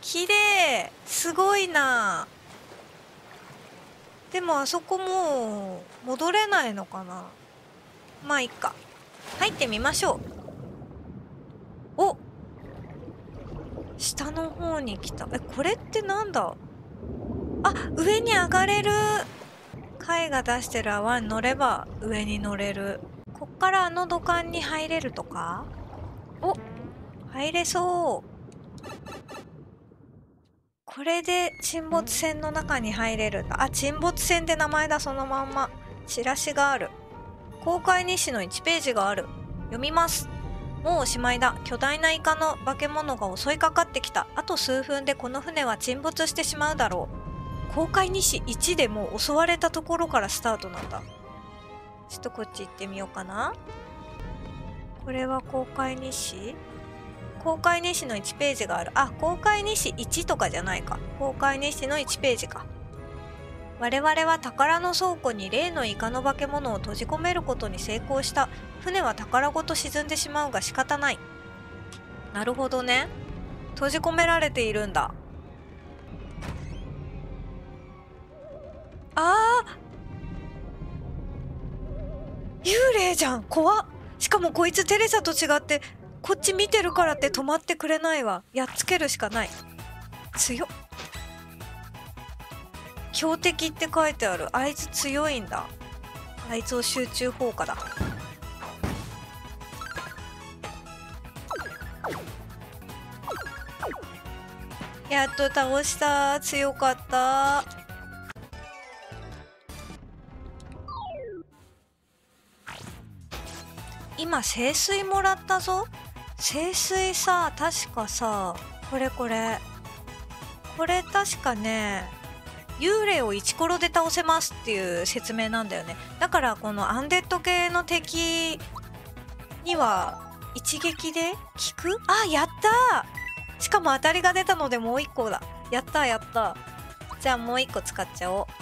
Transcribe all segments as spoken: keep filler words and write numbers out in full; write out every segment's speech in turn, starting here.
綺麗、すごいな。でもあそこもう戻れないのかな。まあいいか、入ってみましょう。お、下の方に来た。え、これってなんだ。あ、上に上がれる。貝が出してる泡に乗れば上に乗れる。こっからあの土管に入れるとか。お、入れそう。これで沈没船の中に入れるんだ。あ、沈没船で名前だ、そのまんま。チラシがある。公開日誌のいちページがある。読みます。もうおしまいだ。巨大なイカの化け物が襲いかかってきた。あと数分でこの船は沈没してしまうだろう。公開日誌いちでもう襲われたところからスタートなんだ。ちょっとこっち行ってみようかな。これは公開日誌？公開日誌のいちページがある。あ、公開日誌いちとかじゃないか。公開日誌のいちページか。我々は宝の倉庫に例のイカの化け物を閉じ込めることに成功した。船は宝ごと沈んでしまうが仕方ない。なるほどね。閉じ込められているんだ。あー、幽霊じゃん。怖っ。しかもこいつテレサと違ってこっち見てるからって止まってくれないわ。やっつけるしかない。強っ。強敵って書いてある。あいつ強いんだ。あいつを集中砲火だ。やっと倒した。強かった。今聖水もらったぞ。聖水さ、確かさ、これこれこれ確かね、幽霊をイチコロで倒せますっていう説明なんだよね。だからこのアンデッド系の敵には一撃で効く。あ、やったー。しかも当たりが出たのでもう一個だ。やったーやったー。じゃあもう一個使っちゃお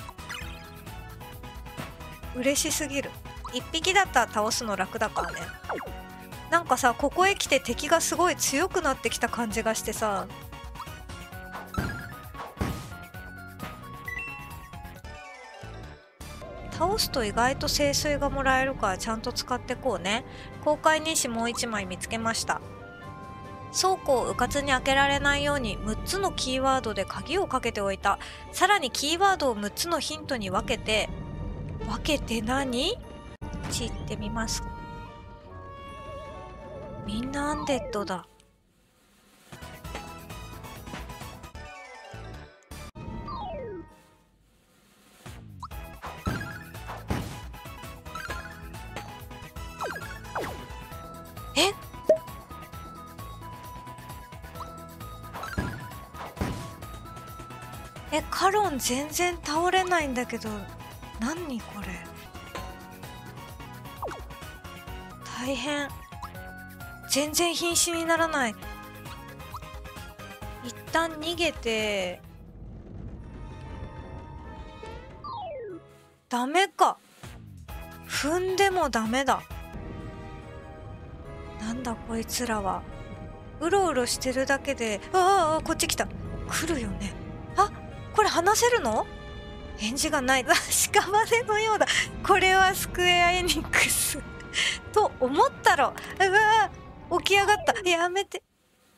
う。嬉しすぎる。一匹だったら倒すの楽だからね。なんかさ、ここへ来て敵がすごい強くなってきた感じがしてさ。倒すと意外と聖水がもらえるからちゃんと使ってこうね。公開日誌もう一枚見つけました。倉庫をうかつに開けられないようにむっつのキーワードで鍵をかけておいた。さらにキーワードをむっつのヒントに分けて分けて何？こっち行ってみます。みんなアンデッドだ。え？え、カロン全然倒れないんだけど、何これ。大変。全然瀕死にならない。一旦逃げて。ダメか。踏んでもダメだ。なんだこいつらは。うろうろしてるだけで。ああ、こっち来た。来るよね。あ、これ話せるの？返事がない。屍のようだ。これはスクエアエニックスと思ったろ。うわ、起き上がった。やめて。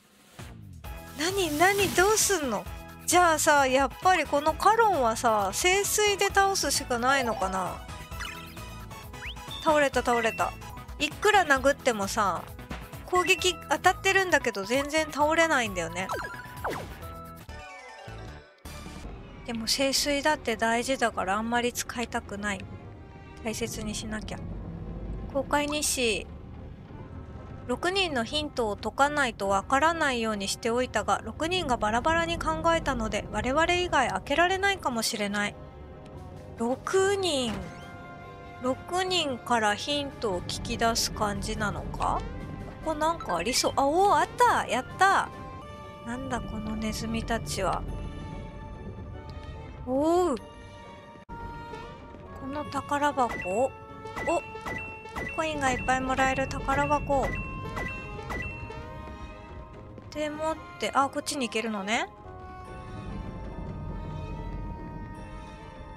何何どうすんの？じゃあさ、やっぱりこのカロンはさ、聖水で倒すしかないのかな。倒れた倒れた。いくら殴ってもさ、攻撃当たってるんだけど全然倒れないんだよね。でも聖水だって大事だからあんまり使いたくない。大切にしなきゃ。公開日誌。ろくにんのヒントを解かないとわからないようにしておいたが、ろくにんがバラバラに考えたので我々以外開けられないかもしれない。ろくにん。ろくにんからヒントを聞き出す感じなのか。ここなんかありそう。あ、おお、あった。やった。なんだこのネズミたちは。おお、この宝箱。お、コインがいっぱいもらえる宝箱でもって、あ、こっちに行けるのね。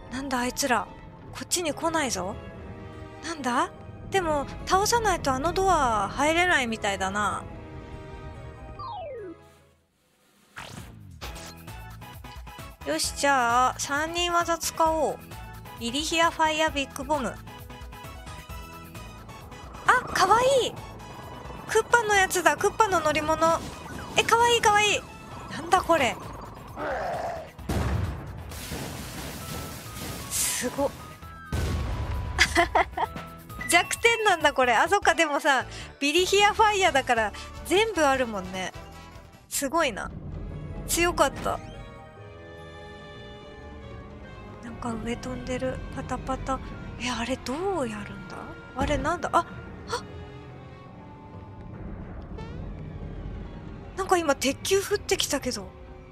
なんだあいつら、こっちに来ないぞ。なんだ？でも倒さないとあのドア入れないみたいだな。よし、じゃあさんにん技使おう。イリヒアファイアビッグボム。あ、かわいい。クッパのやつだ。クッパの乗り物。え、かわいいかわいい。なんだこれ。すご弱点なんだこれ。あ、そっか。でもさ、ビリヒアファイヤーだから全部あるもんね。すごいな。強かった。なんか上飛んでる。パタパタ。え、あれどうやるんだ？あれなんだ？あ、あ、なんか今鉄球降ってきたけど。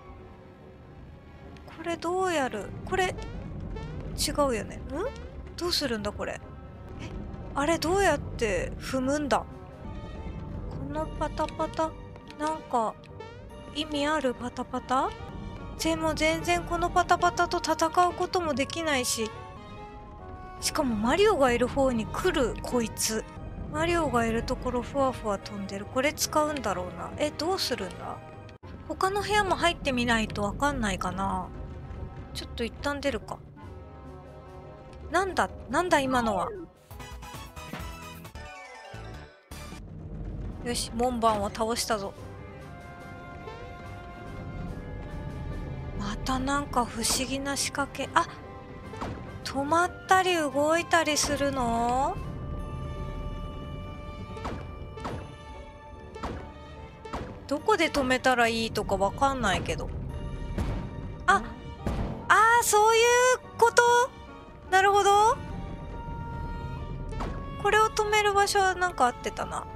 これどうやる？これ違うよね。ん？どうするんだこれ。え、あれどうやって踏むんだ？このパタパタ、なんか意味あるパタパタ？でも全然このパタパタと戦うこともできないし、しかもマリオがいる方に来るこいつ。マリオがいるところふわふわ飛んでる。これ使うんだろうな。え、どうするんだ？他の部屋も入ってみないとわかんないかな。ちょっと一旦出るか。なんだなんだ今のは。よし、門番を倒したぞ。またなんか不思議な仕掛け。あ、止まったり動いたりするの？どこで止めたらいいとかわかんないけど。あ、あー、そういうこと？なるほど。これを止める場所はなんか合ってたな。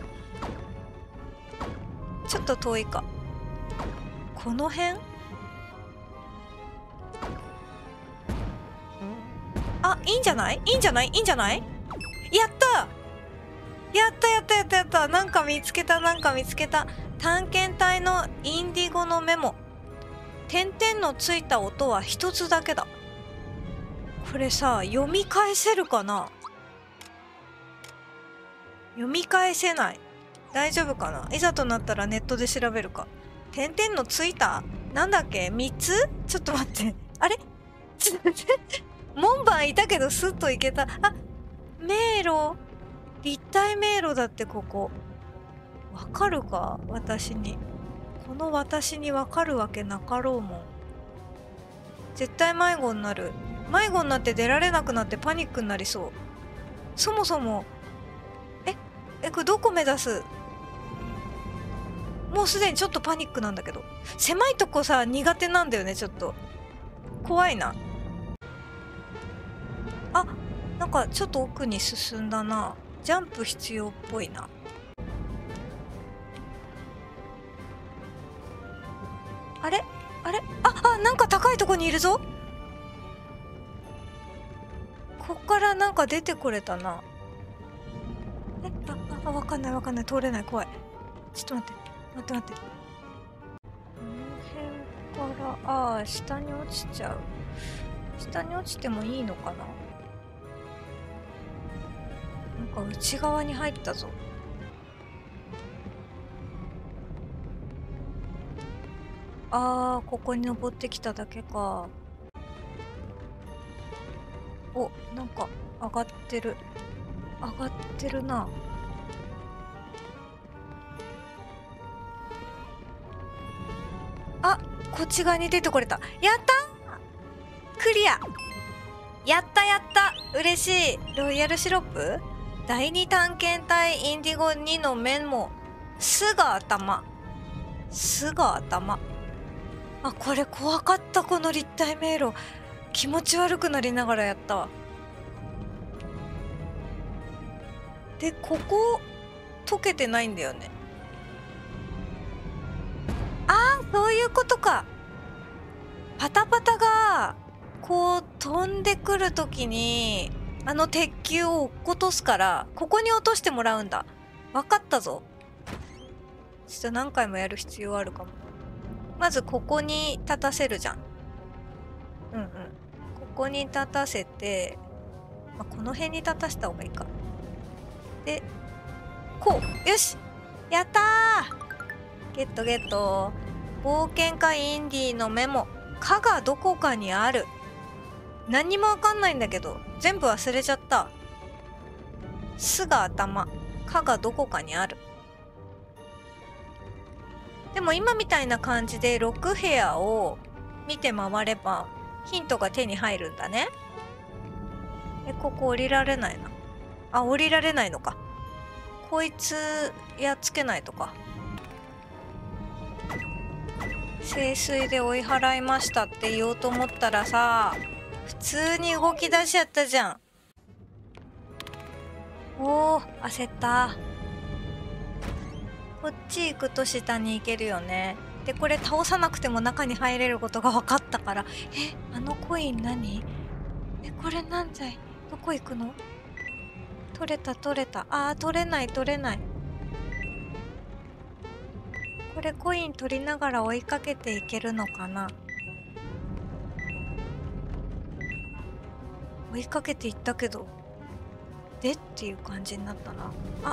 ちょっと遠いか。この辺？あ、いいんじゃない？いいんじゃない？いいんじゃない？やった！やったやったやったやった。なんか見つけた、なんか見つけた。探検隊のインディゴのメモ。点々のついた音は一つだけだ。これさ、読み返せるかな？読み返せない。大丈夫かな？いざとなったらネットで調べるか。点々のついた？なんだっけ？ みっ つ？ちょっと待って。あれ？ちょっと待って。門番いたけどスッと行けた。あ、迷路。立体迷路だってここ。わかるか？私に。この私にわかるわけなかろうもん。絶対迷子になる。迷子になって出られなくなってパニックになりそう。そもそも、え、え、これどこ目指す？もうすでにちょっとパニックなんだけど。狭いとこさ、苦手なんだよね、ちょっと。怖いな。あ、なんかちょっと奥に進んだな。ジャンプ必要っぽいな。あれあれあ、あ、なんか高いとこにいるぞ。こっからなんか出てこれたな。え、あ、あ、わかんないわかんない。通れない。怖い。ちょっと待って。待って待って。この辺から、ああ、下に落ちちゃう。下に落ちてもいいのかな？なんか内側に入ったぞ。あー、ここに登ってきただけか。お、なんか上がってる。上がってるな。あ、こっち側に出てこれた。やった！クリア！やったやった！嬉しい。ロイヤルシロップ？第二探検隊インディゴにのメモ。すが頭。すが頭。あ、これ怖かった。この立体迷路。気持ち悪くなりながらやったわ。で、ここ解けてないんだよね。あー、そういうことか。パタパタがこう飛んでくるときにあの鉄球を落っことすから、ここに落としてもらうんだ。わかったぞ。ちょっと何回もやる必要あるかも。まずここに立たせるじゃん。うんうん。ここに立たせて、まあ、この辺に立たせた方がいいか。でこう、よし、やったー、ゲットゲット。冒険家インディのメモ。「か」がどこかにある。何にもわかんないんだけど全部忘れちゃった。「す」が頭、「か」がどこかにある。でも今みたいな感じでろく部屋を見て回ればヒントが手に入るんだね。え、ここ降りられないな。あ、降りられないのか。こいつやっつけないとか。聖水で追い払いましたって言おうと思ったらさ、普通に動き出しちゃったじゃん。おお、焦った。こっち行くと下に行けるよね。でこれ倒さなくても中に入れることが分かったから、え、あのコイン何？え、これなんだい？どこ行くの？取れた取れた。あー、取れない取れない。これコイン取りながら追いかけていけるのかな。追いかけていったけどでっていう感じになったな。あ、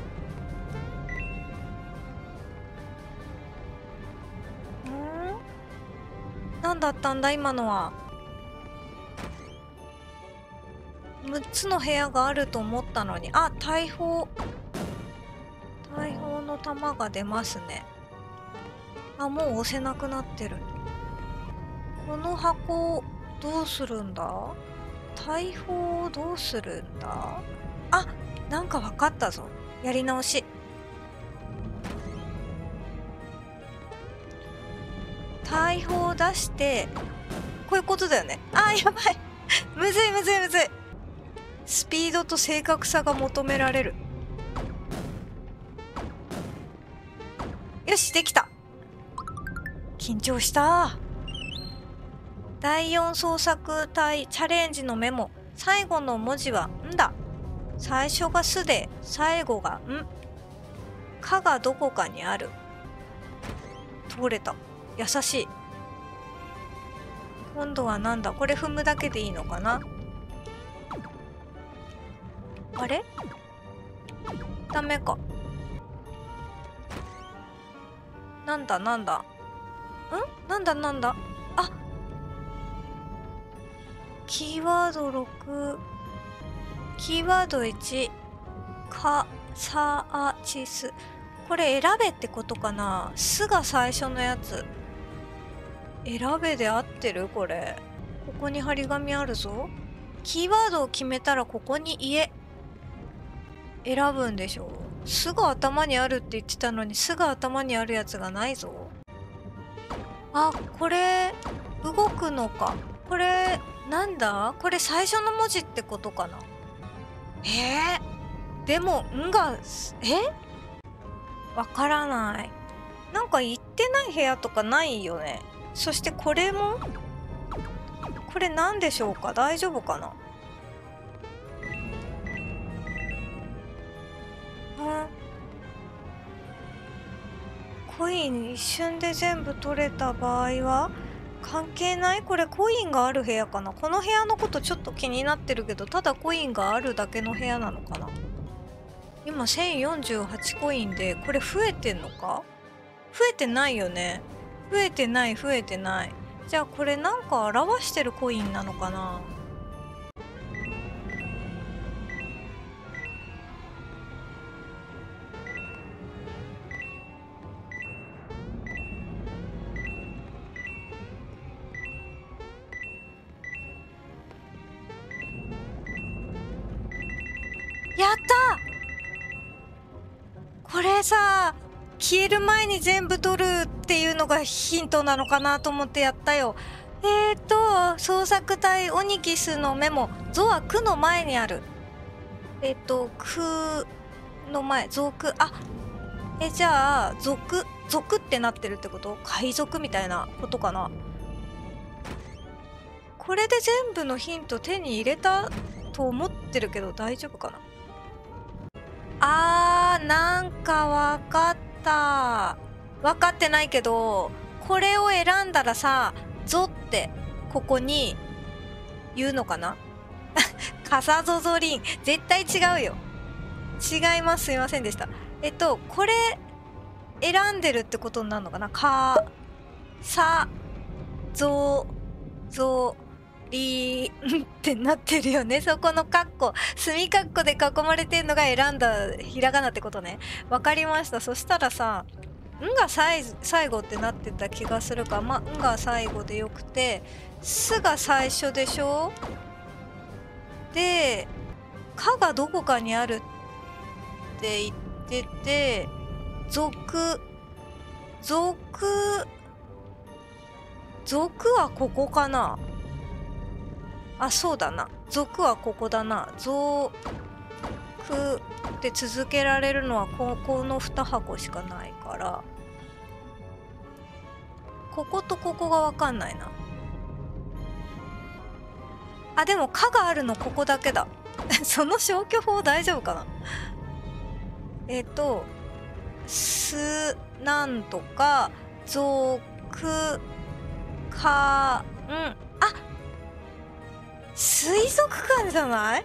ん？何だったんだ今のは。むっつの部屋があると思ったのに。あ、大砲大砲の弾が出ますね。あ、もう押せなくなってる。この箱どうするんだ？大砲どうするんだ？あ、なんか分かったぞ。やり直し。大砲出してこういうことだよね。あー、やばいむずいむずいむずい。スピードと正確さが求められる。よし、できた。緊張した。だいよん捜索隊チャレンジのメモ。最後の文字は「ん」だ。最初が「す」で最後が「ん」。「か」がどこかにある。通れた。優しい。今度はなんだ。これ踏むだけでいいのかな。あれ？ダメか。なんだなんだ。ん？なんだなんだ。あ、キーワードろく、キーワードいち、かさあちす。これ選べってことかな。すが最初のやつ。選べで合ってる？これここに張り紙あるぞ。キーワードを決めたらここに家選ぶんでしょう。すが頭にあるって言ってたのに、すが頭にあるやつがないぞ。あ、これ動くのか。これなんだ。これ最初の文字ってことかな。えー、でも「ん」がえわからない。なんか行ってない部屋とかないよね。そしてこれもこれなんでしょうか。大丈夫かな。コイン一瞬で全部取れた場合は関係ない？これコインがある部屋かな。この部屋のことちょっと気になってるけど、ただコインがあるだけの部屋なのかな。今せんよんじゅうはちコインで、これ増えてんのか？増えてないよね。増えてない増えてない。じゃあこれなんか表してるコインなのかな。やった！これさ、消える前に全部取るっていうのがヒントなのかなと思ってやったよ。えーと捜索隊オニキスのメモ。ゾはクの前にある。えっとクの前、族。あ、えじゃあ族族ってなってるってこと？海賊みたいなことかな。これで全部のヒント手に入れたと思ってるけど大丈夫かな。あー、なんかわかった。分かってないけど、これを選んだらさ、ゾってここに言うのかな。カサゾゾリン絶対違うよ。違います。すいませんでした。えっとこれ選んでるってことになるのかな。かさぞぞりんってなってるよね。そこのカッコ墨カッコで囲まれてんのが選んだひらがなってことね。わかりました。そしたらさ「ん」が最後ってなってた気がするから、まあ「ん」が最後でよくて「す」が最初でしょ。で「か」がどこかにあるって言ってて「族」「族」「族」はここかな。あ、そうだな。族はここだな。族って続けられるのはここのに箱しかないから、こことここがわかんないな。あ、でも「か」があるのここだけだ。その消去法大丈夫かな。えっと「す」なんとか「族」かん、あ、水族館じゃない。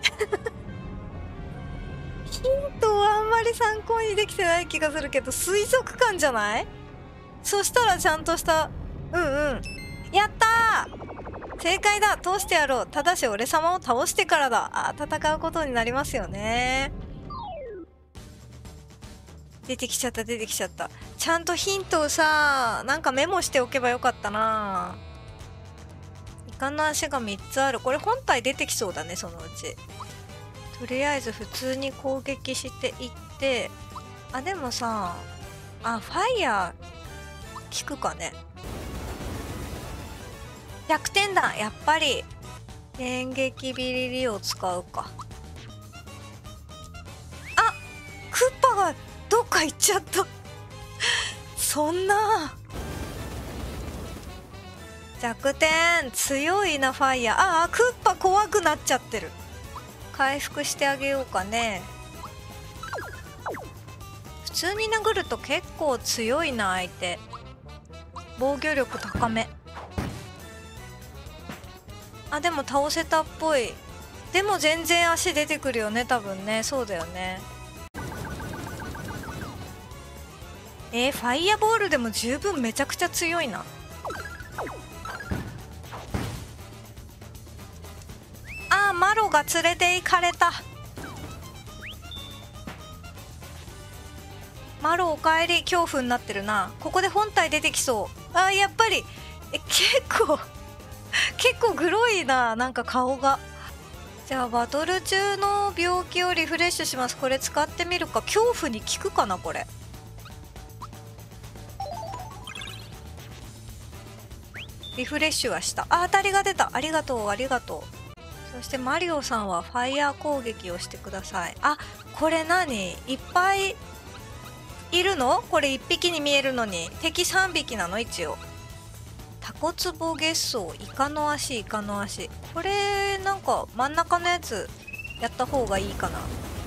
ヒントはあんまり参考にできてない気がするけど、水族館じゃない。そしたらちゃんとしたうんうん、やったー、正解だ。通してやろう。ただし俺様を倒してからだ。あ、戦うことになりますよね。出てきちゃった出てきちゃった。ちゃんとヒントをさなんかメモしておけばよかったな。イカの足がみっつある。これ本体出てきそうだね、そのうち。とりあえず普通に攻撃していって、あ、でもさ、あ、ファイヤー効くかね。ひゃくてんだ、やっぱり。電撃ビリリを使うか。あ、クッパがどっか行っちゃった。そんな。弱点強いなファイヤー。ああ、クッパ怖くなっちゃってる。回復してあげようかね。普通に殴ると結構強いな相手。防御力高め。あ、でも倒せたっぽい。でも全然足出てくるよね多分ね。そうだよね。えー、ファイヤーボールでも十分めちゃくちゃ強いな。あー、マロが連れて行かれた。マロおかえり。恐怖になってるな。ここで本体出てきそう。あー、やっぱりえ結構結構グロいな、なんか顔が。じゃあバトル中の病気をリフレッシュします。これ使ってみるか。恐怖に効くかなこれ。リフレッシュはした。あ、当たりが出た。ありがとうありがとう。そしてマリオさんはファイヤー攻撃をしてください。あ、これ何、いっぱいいるの。これいっぴきに見えるのに敵さんびきなの一応。タコツボゲッソー、イカの足イカの足。これなんか真ん中のやつやった方がいいかな。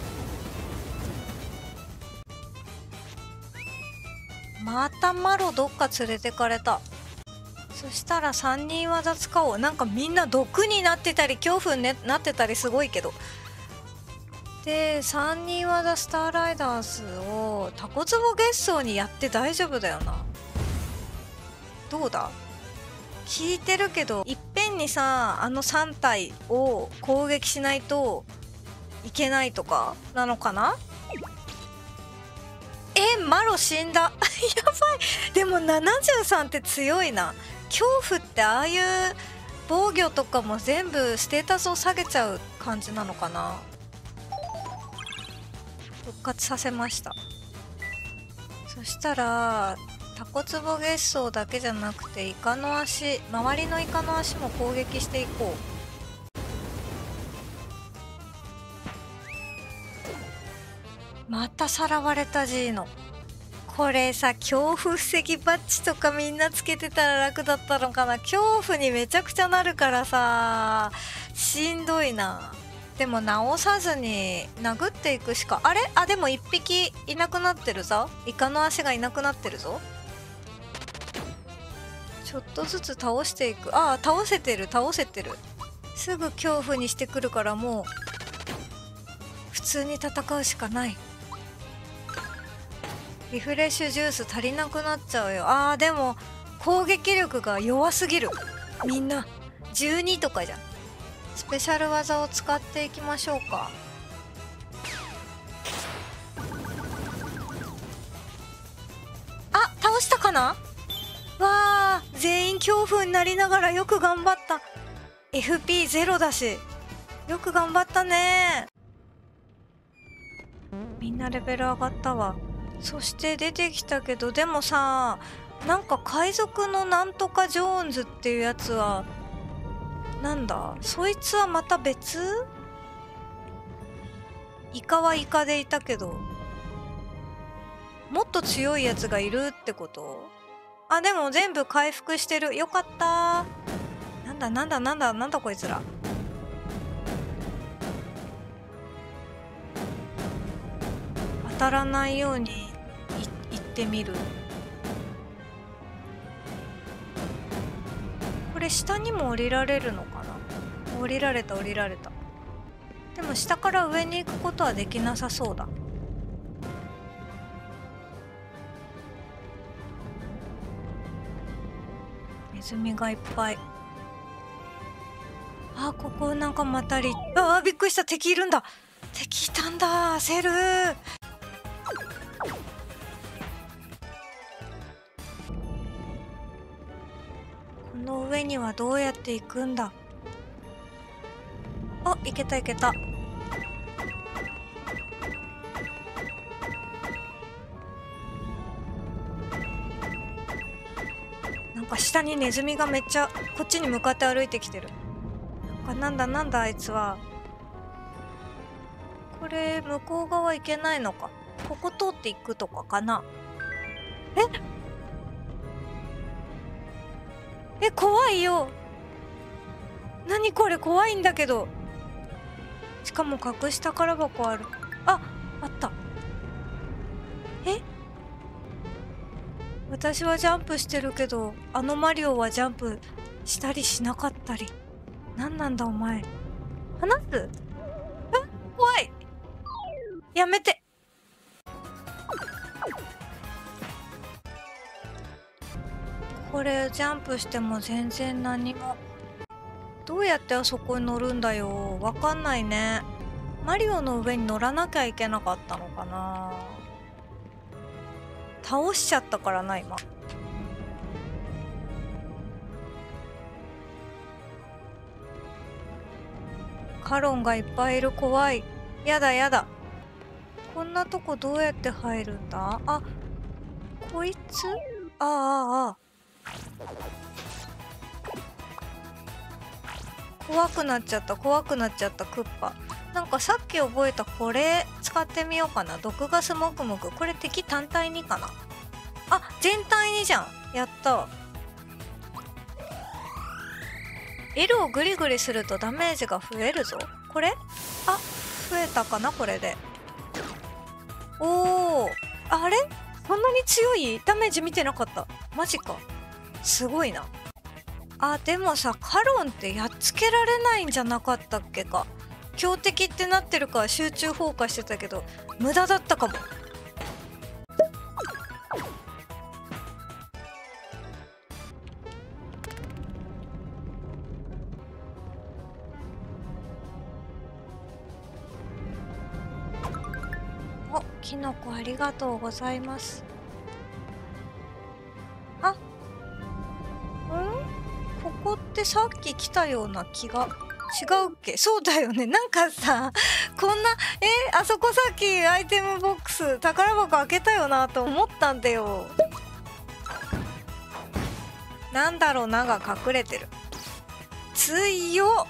またマロどっか連れてかれた。そしたらさんにん技使おう。なんかみんな毒になってたり恐怖になってたりすごいけど。でさんにん技スターライダースをタコツボゲッソーにやって大丈夫だよな。どうだ、聞いてるけどいっぺんにさあのさん体を攻撃しないといけないとかなのかな。え、マロ死んだ。やばい。でもななじゅうさんって強いな。恐怖ってああいう防御とかも全部ステータスを下げちゃう感じなのかな。復活させました。そしたらタコツボゲッソーだけじゃなくてイカの足、周りのイカの足も攻撃していこう。またさらわれたジーノ。これさ恐怖防ぎバッジとかみんなつけてたら楽だったのかな。恐怖にめちゃくちゃなるからさしんどいな。でも直さずに殴っていくしか。あれ、あ、でもいっぴきいなくなってるぞ。イカの足がいなくなってるぞ。ちょっとずつ倒していく。ああ、倒せてる倒せてる。 すぐ恐怖にしてくるからもう普通に戦うしかない。リフレッシュジュース足りなくなっちゃうよ。あーでも攻撃力が弱すぎる。みんなじゅうにとかじゃん。スペシャル技を使っていきましょうか。あ、倒したかな。わー、全員恐怖になりながらよく頑張った。 エフピーゼロ だしよく頑張ったね。みんなレベル上がったわ。そして出てきたけど、でもさ、なんか海賊のなんとかジョーンズっていうやつはなんだ、そいつはまた別？イカはイカでいたけどもっと強いやつがいるってこと？あ、でも全部回復してる。よかったー。なんだなんだなんだなんだこいつら。当たらないようにいってみる。これ下にも降りられるのかな。降りられた降りられた。でも下から上に行くことはできなさそうだ。ネズミがいっぱい。あ、ここなんかまたり、あーびっくりした。敵いるんだ。敵いたんだ。焦るー。この上にはどうやって行くんだ。あ、行けた行けた。なんか下にネズミがめっちゃこっちに向かって歩いてきてる。なんかなんだなんだあいつは。これ向こう側行けないのか。ここ通っていくとかかな。ええ、怖いよ。何これ、怖いんだけど。しかも隠し宝箱ある。あ、あった。え、私はジャンプしてるけどあのマリオはジャンプしたりしなかったり。何なんだお前。話す？え、怖い。やめて。これジャンプしても全然何も。どうやってあそこに乗るんだよ。わかんないね。マリオの上に乗らなきゃいけなかったのかな。倒しちゃったからな今。カロンがいっぱいいる。怖い。やだやだ。こんなとこどうやって入るんだ。あ、こいつ。ああああ。怖くなっちゃった怖くなっちゃったクッパ。なんかさっき覚えたこれ使ってみようかな。毒ガスもくもく。これ敵単体にかな。あ、全体にじゃん。やった。 L をグリグリするとダメージが増えるぞ。これ、あ、増えたかなこれで。おー、あれそんなに強い？ダメージ見てなかった。マジか。すごいな。あ、でもさ、カロンってやっつけられないんじゃなかったっけか。強敵ってなってるから集中放火してたけど無駄だったかも。お、キノコありがとうございます。あ、ん？ここってさっき来たような気が。違うっけ？そうだよね。なんかさ、こんな、え、あそこさっきアイテムボックス宝箱開けたよなと思ったんだよ。なんだろうなが隠れてる。強っ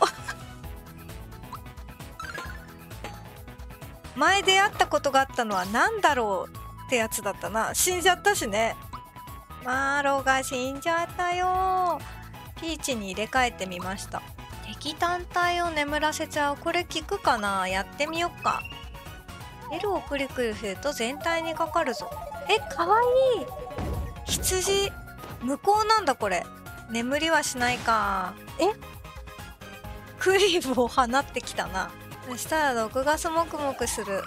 前出会ったことがあったのはなんだろうってやつだったな。死んじゃったしね。マーロが死んじゃったよ。ピーチに入れ替えてみました。敵単体を眠らせちゃう。これ効くかな。やってみよっか。 L をクリクリすると全体にかかるぞ。え、かわいい。羊無効なんだこれ。眠りはしないか。え、 クリーブを放ってきたな。そしたら毒ガスもくもくする。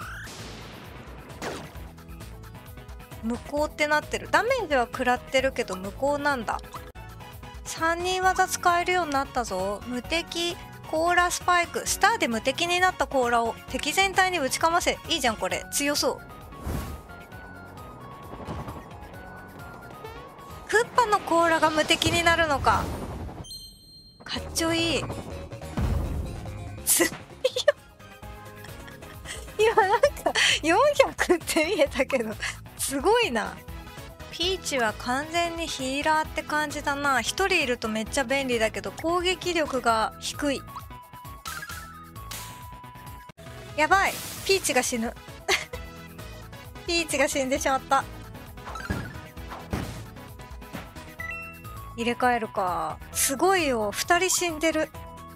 無効ってなってる。ダメージは食らってるけど無効なんだ。さんにん技使えるようになったぞ。無敵コーラスパイク。スターで無敵になったコーラを敵全体にぶちかませ。いいじゃんこれ。強そう。クッパのコーラが無敵になるのか。かっちょいい。強いよ。今なんかよんひゃくって見えたけどすごいな。ピーチは完全にヒーラーって感じだな。ひとりいるとめっちゃ便利だけど攻撃力が低い。やばい、ピーチが死ぬピーチが死んでしまった。入れ替えるか。すごいよ、ふたり死んでる。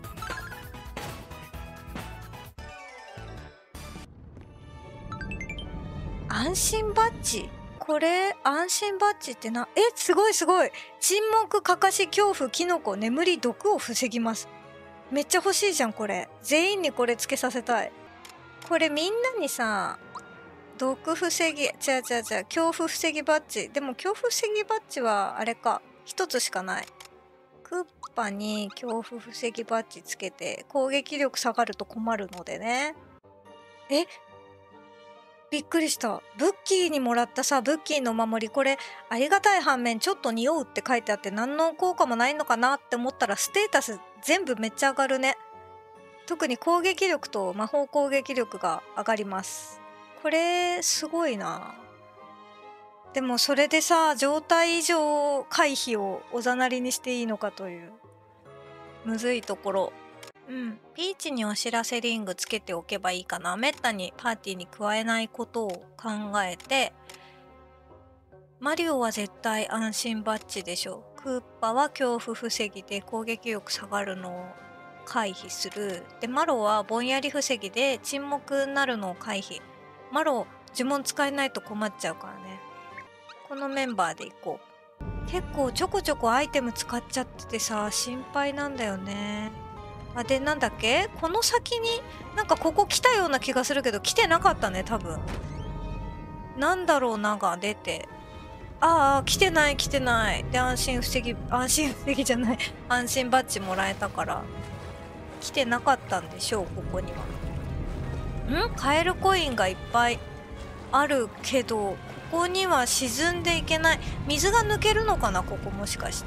安心バッジ。これ安心バッジってな。え、すごいすごい。沈黙、かかし、恐怖、キノコ、眠り、毒を防ぎます。めっちゃ欲しいじゃんこれ。全員にこれつけさせたい。これみんなにさ、毒防ぎ、違う違う違う、恐怖防ぎバッジ。でも恐怖防ぎバッジはあれか、一つしかない。クッパに恐怖防ぎバッジつけて攻撃力下がると困るのでね。え、びっくりした。ブッキーにもらったさ、ブッキーのお守り、これありがたい反面ちょっと匂うって書いてあって何の効果もないのかなって思ったらステータス全部めっちゃ上がるね。特に攻撃力と魔法攻撃力が上がります。これすごいな。でもそれでさ、状態異常回避をおざなりにしていいのかというむずいところ。うん、ピーチにお知らせリングつけておけばいいかな。めったにパーティーに加えないことを考えて。マリオは絶対安心バッジでしょ。クーパは恐怖防ぎで攻撃力下がるのを回避する。でマロはぼんやり防ぎで沈黙になるのを回避。マロ呪文使えないと困っちゃうからね。このメンバーでいこう。結構ちょこちょこアイテム使っちゃっててさ、心配なんだよね。あ、でなんだっけ、この先になんかここ来たような気がするけど来てなかったね多分。なんだろうなが出て、ああ来てない来てない。で安心防ぎ、安心防ぎじゃない安心バッジもらえたから来てなかったんでしょう。ここにはんカエルコインがいっぱいあるけど、ここには沈んでいけない。水が抜けるのかなここ、もしかして。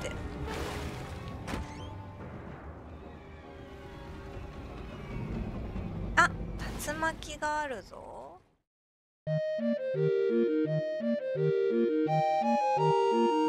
あ、竜巻があるぞ。